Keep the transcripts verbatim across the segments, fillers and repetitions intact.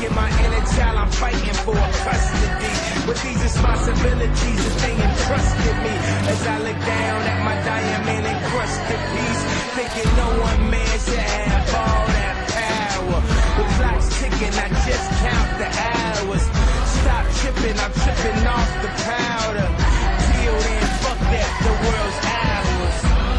in my inner child, I'm fighting for custody. With these responsibilities that they entrusted me, as I look down at my diamond encrusted piece, thinking no one man should have all that power. The clock's ticking, I just count the hours. Stop tripping, I'm tripping off the powder. Till then, fuck that, the world's ours.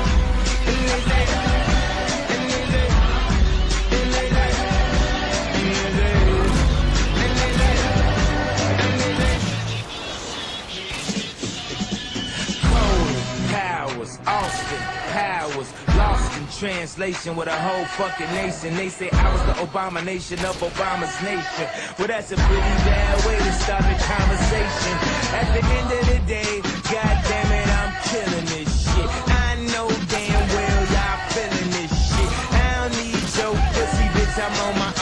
Austin Powers, lost in translation with a whole fucking nation. They say I was the abomination of Obama's nation. Well, that's a pretty bad way to start the conversation. At the end of the day, god damn it, I'm killing this shit. I know damn well y'all feeling this shit. I don't need your pussy, bitch, I'm on my own.